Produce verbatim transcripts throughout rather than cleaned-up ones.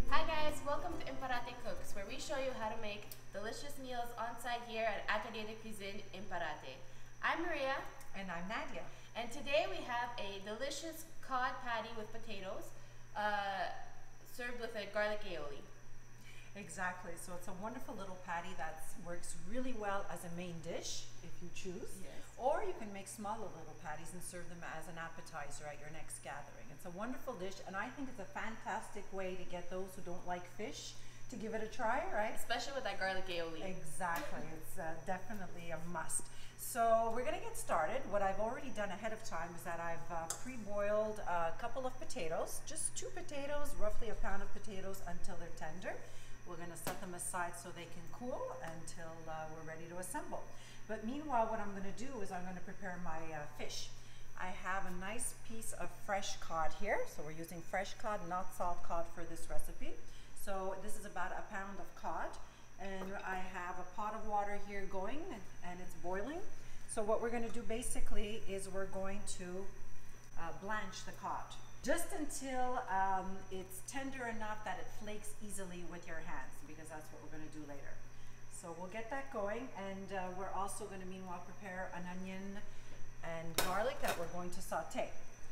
Hi guys, welcome to Imparate Cooks, where we show you how to make delicious meals on site here at Atelier de Cuisine Imparate. I'm Maria. And I'm Nadia. And today we have a delicious cod patty with potatoes, uh, served with a garlic aioli. Exactly, so it's a wonderful little patty that works really well as a main dish, if you choose. Yes. Or you can make smaller little patties and serve them as an appetizer at your next gathering. It's a wonderful dish, and I think it's a fantastic way to get those who don't like fish to give it a try, right? Especially with that garlic aioli. Exactly, it's uh, definitely a must. So we're gonna get started. What I've already done ahead of time is that I've uh, pre-boiled a couple of potatoes, just two potatoes, roughly a pound of potatoes until they're tender. We're going to set them aside so they can cool until uh, we're ready to assemble. But meanwhile, what I'm going to do is I'm going to prepare my uh, fish. I have a nice piece of fresh cod here. So we're using fresh cod, not salt cod for this recipe. So this is about a pound of cod. And I have a pot of water here going and, and it's boiling. So what we're going to do basically is we're going to uh, blanch the cod. Just until um, it's tender enough that it flakes easily with your hands, because that's what we're going to do later. So we'll get that going, and uh, we're also going to meanwhile prepare an onion and garlic that we're going to saute.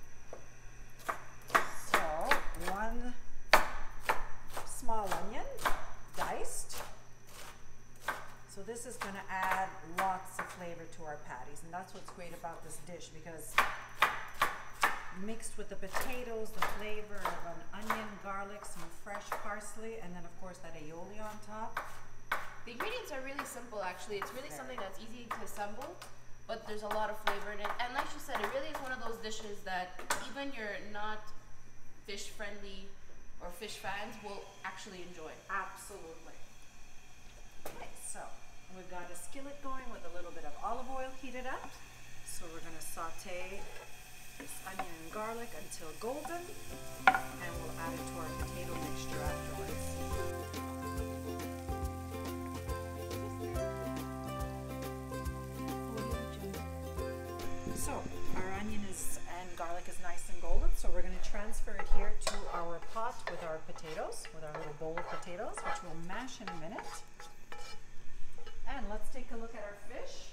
So one small onion, diced. So this is going to add lots of flavor to our patties, and that's what's great about this dish, because mixed with the potatoes, the flavor of an onion, garlic, some fresh parsley, and then of course that aioli on top. The ingredients are really simple actually. It's really something that's easy to assemble, but there's a lot of flavor in it. And like you said, it really is one of those dishes that even you're not fish friendly or fish fans will actually enjoy. Absolutely. Okay, so we've got a skillet going with a little bit of olive oil heated up. So we're going to saute this onion and garlic until golden, and we'll add it to our potato mixture afterwards. So our onion is and garlic is nice and golden, so we're going to transfer it here to our pot with our potatoes, with our little bowl of potatoes, which we'll mash in a minute. And let's take a look at our fish.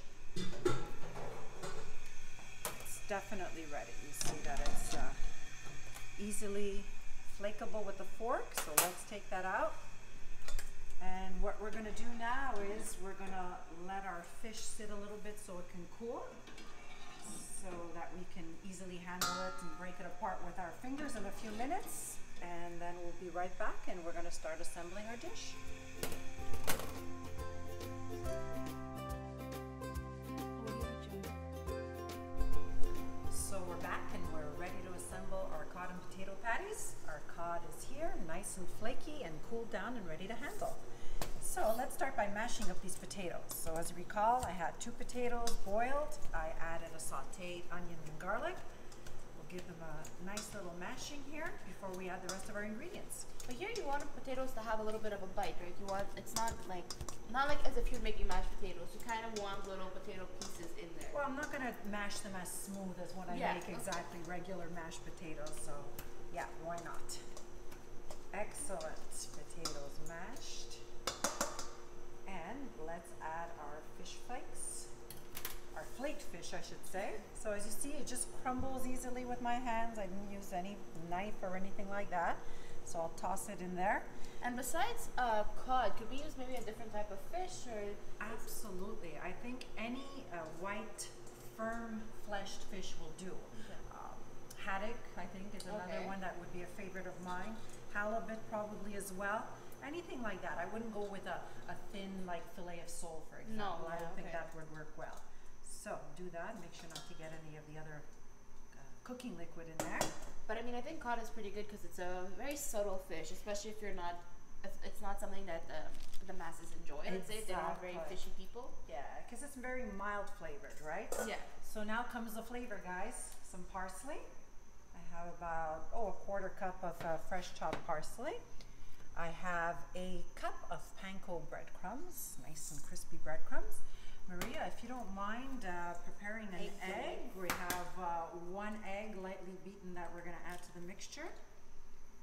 Definitely ready. You see that it's uh, easily flakeable with the fork, so let's take that out. And what we're going to do now is we're going to let our fish sit a little bit so it can cool, so that we can easily handle it and break it apart with our fingers in a few minutes. And then we'll be right back, and we're going to start assembling our dish. So we're back and we're ready to assemble our cod and potato patties. Our cod is here, nice and flaky and cooled down and ready to handle. So let's start by mashing up these potatoes. So as you recall, I had two potatoes boiled. I added a sauteed onion and garlic. We'll give them a nice little mashing here before we add the rest of our ingredients. But here you want potatoes to have a little bit of a bite, right? You want, it's not like, not like as if you're making mashed potatoes. You kind of want little potato pieces in there. Well, I'm not going to mash them as smooth as when I Yeah, make okay. exactly regular mashed potatoes. So yeah, why not? Excellent. Potatoes mashed. And let's add our fish flakes. Our flaked fish, I should say. So as you see, it just crumbles easily with my hands. I didn't use any knife or anything like that. So I'll toss it in there. And besides uh, cod, could we use maybe a different type of fish? Or Absolutely. I think any uh, white, firm-fleshed fish will do. Okay. Um, haddock, I think, is another Okay. one that would be a favorite of mine. Halibut probably as well. Anything like that. I wouldn't go with a, a thin, like, fillet of sole, for example. No, I don't yeah, think okay. that would work well. So do that. Make sure not to get any of the other uh, cooking liquid in there. But I mean, I think cod is pretty good because it's a very subtle fish, especially if you're not, if it's not something that the, the masses enjoy. Let's say if they're not very Exactly. fishy people. Yeah, because it's very mild flavored, right? Yeah. So now comes the flavor, guys. Some parsley. I have about, oh, a quarter cup of uh, fresh chopped parsley. I have a cup of panko breadcrumbs, nice and crispy breadcrumbs. Maria, if you don't mind uh, preparing an Egg egg, we have uh, one egg lightly beaten that we're going to add to the mixture. Uh,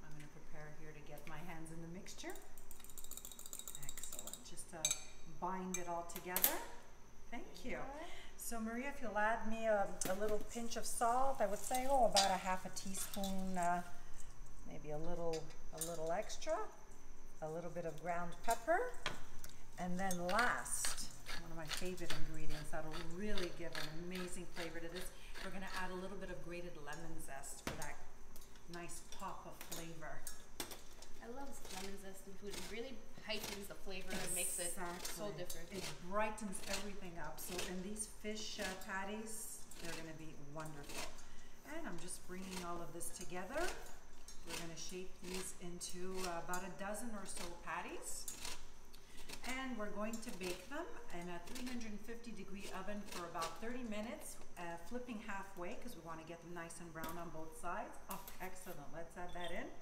I'm going to prepare here to get my hands in the mixture. Excellent. Just to bind it all together. Thank you. So Maria, if you'll add me a, a little pinch of salt, I would say, oh, about a half a teaspoon, uh, maybe a little, a little extra, a little bit of ground pepper, and then last, one of my favorite ingredients that'll really give an amazing flavor to this, we're going to add a little bit of grated lemon zest for that nice pop of flavor. I love lemon zest in food. It really heightens the flavor and makes it so different. It brightens everything up. So in these fish uh, patties, they're going to be wonderful. And I'm just bringing all of this together. We're going to shape these into uh, about a dozen or so patties. And we're going to bake them in a three hundred fifty degree oven for about thirty minutes, uh, flipping halfway because we want to get them nice and brown on both sides. Oh, excellent. Let's add that in.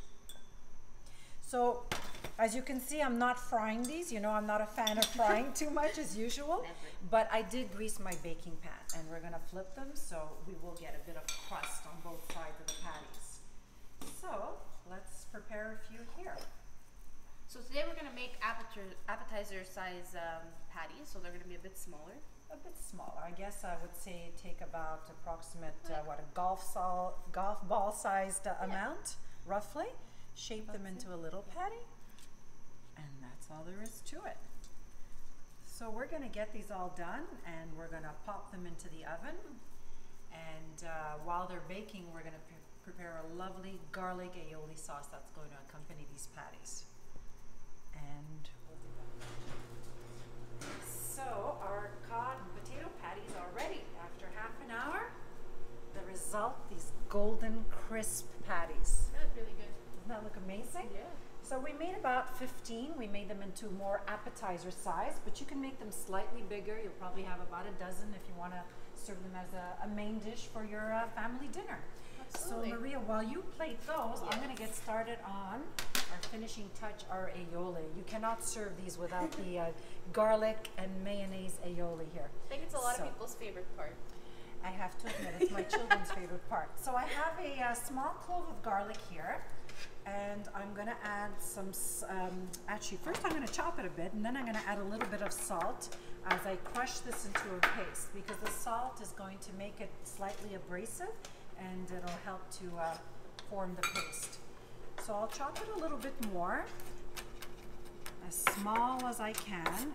So, as you can see, I'm not frying these. You know, I'm not a fan of frying too much as usual. Never. But I did grease my baking pan, and we're going to flip them so we will get a bit of crust on both sides of the patties. So, let's prepare a few here. So today we're going to make appetizer, appetizer size um, patties, so they're going to be a bit smaller. A bit smaller. I guess I would say take about approximate, uh, what, a golf, sol golf ball sized uh, Yeah. amount, roughly. Shape them into a little patty, and that's all there is to it. So we're going to get these all done, and we're going to pop them into the oven. And uh, while they're baking, we're going to pre prepare a lovely garlic aioli sauce that's going to accompany these patties. And we'll do that. So our cod and potato patties are ready after half an hour. The result, these golden crisp patties. That's really good. Doesn't that look amazing? Yeah. So we made about fifteen. We made them into more appetizer size, but you can make them slightly bigger. You'll probably have about a dozen if you want to serve them as a, a main dish for your uh, family dinner. Absolutely. So Maria, while you plate those, I'm going to get started on our finishing touch, our aioli. You cannot serve these without the uh, garlic and mayonnaise aioli here. I think it's a lot So- of people's favorite part. I have to admit, it's my children's favorite part. So I have a uh, small clove of garlic here, and I'm gonna add some, s- um, actually first I'm gonna chop it a bit, and then I'm gonna add a little bit of salt as I crush this into a paste, because the salt is going to make it slightly abrasive, and it'll help to uh, form the paste. So I'll chop it a little bit more, as small as I can.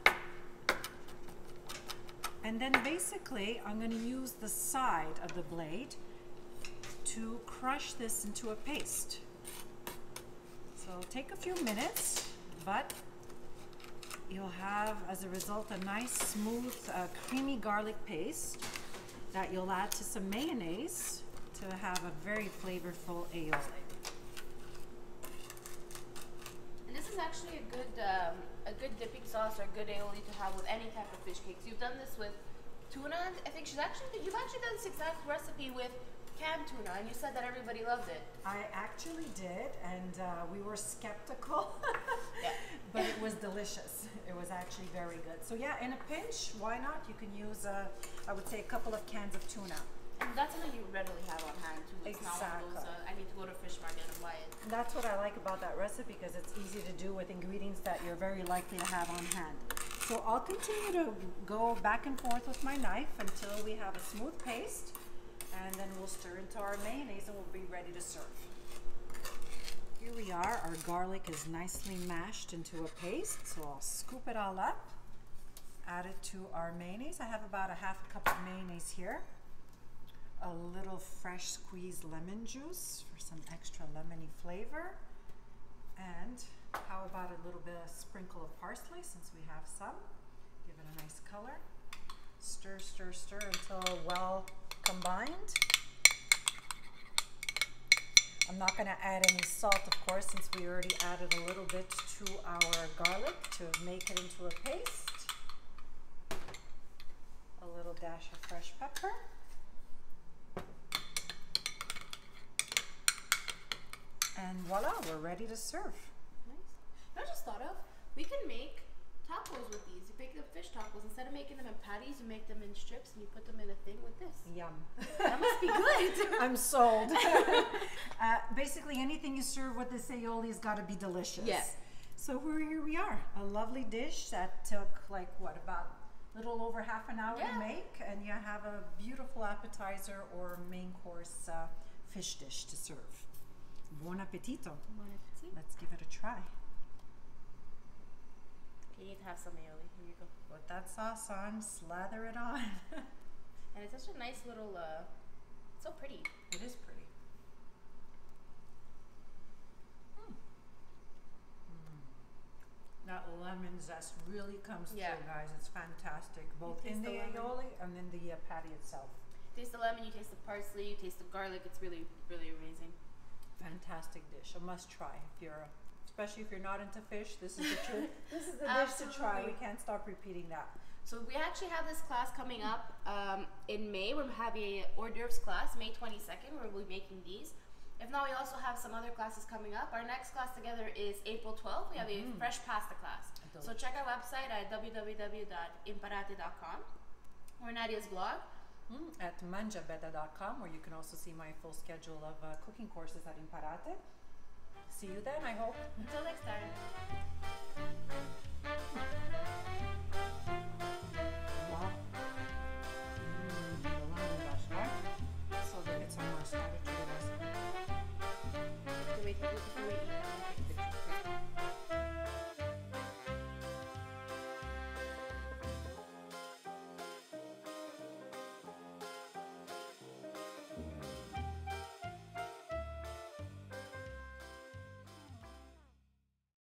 And then basically, I'm going to use the side of the blade to crush this into a paste. So it'll take a few minutes, but you'll have, as a result, a nice, smooth, uh, creamy garlic paste that you'll add to some mayonnaise to have a very flavorful aioli. And this is actually a good um, a good dipping sauce or a good aioli to have with any type of fish cakes. You've done this with tuna. I think she's actually you've actually done this exact recipe with canned tuna, and you said that everybody loved it. I actually did, and uh, we were skeptical, Yeah. but it was delicious. It was actually very good. So yeah, in a pinch, why not? You can use, uh, I would say, a couple of cans of tuna. And that's something you readily have on hand too. It's not one of those, Exactly. uh, I need to go to a fish market and buy it. And that's what I like about that recipe, because it's easy to do with ingredients that you're very likely to have on hand. So I'll continue to go back and forth with my knife until we have a smooth paste, and then we'll stir into our mayonnaise and we'll be ready to serve. Here we are, our garlic is nicely mashed into a paste, so I'll scoop it all up, add it to our mayonnaise. I have about a half a cup of mayonnaise here. A little fresh squeezed lemon juice for some extra lemony flavor. And how about a little bit of sprinkle of parsley, since we have some. Give it a nice color. Stir, stir, stir until well combined. I'm not going to add any salt, of course, since we already added a little bit to our garlic to make it into a paste. A little dash of fresh pepper. And voila, we're ready to serve. Nice. I just thought of we can make taco tacos with these. You make them fish tacos. Instead of making them in patties, you make them in strips and you put them in a thing with this. Yum. That must be good. I'm sold. uh, basically, anything you serve with this aioli has got to be delicious. Yes. So we're, here we are. A lovely dish that took like what, about a little over half an hour Yeah. to make, and you have a beautiful appetizer or main course uh, fish dish to serve. Buon appetito. Bon appetit. Let's give it a try. Okay, you need to have some aioli. Here you go. Put that sauce on, slather it on. And it's such a nice little, uh, it's so pretty. It is pretty. Mm. Mm. That lemon zest really comes Yeah. through, guys. It's fantastic, both taste in the the lemon. aioli and in the uh, patty itself. Taste the lemon, you taste the parsley, you taste the garlic. It's really, really amazing. Fantastic dish, a must try if you're, especially if you're not into fish. This is the tr- this is the dish to try. We Absolutely. can't stop repeating that. So we actually have this class coming up um, in May. We're having a hors d'oeuvres class, May twenty-second, where we'll be making these. If not, we also have some other classes coming up. Our next class together is April twelfth. We have Mhm. a fresh pasta class. So check our website at w w w dot imparate dot com or Nadia's blog. Mm, at mangiabeda dot com, where you can also see my full schedule of uh, cooking courses at Imparate. See you then, I hope. Until next time.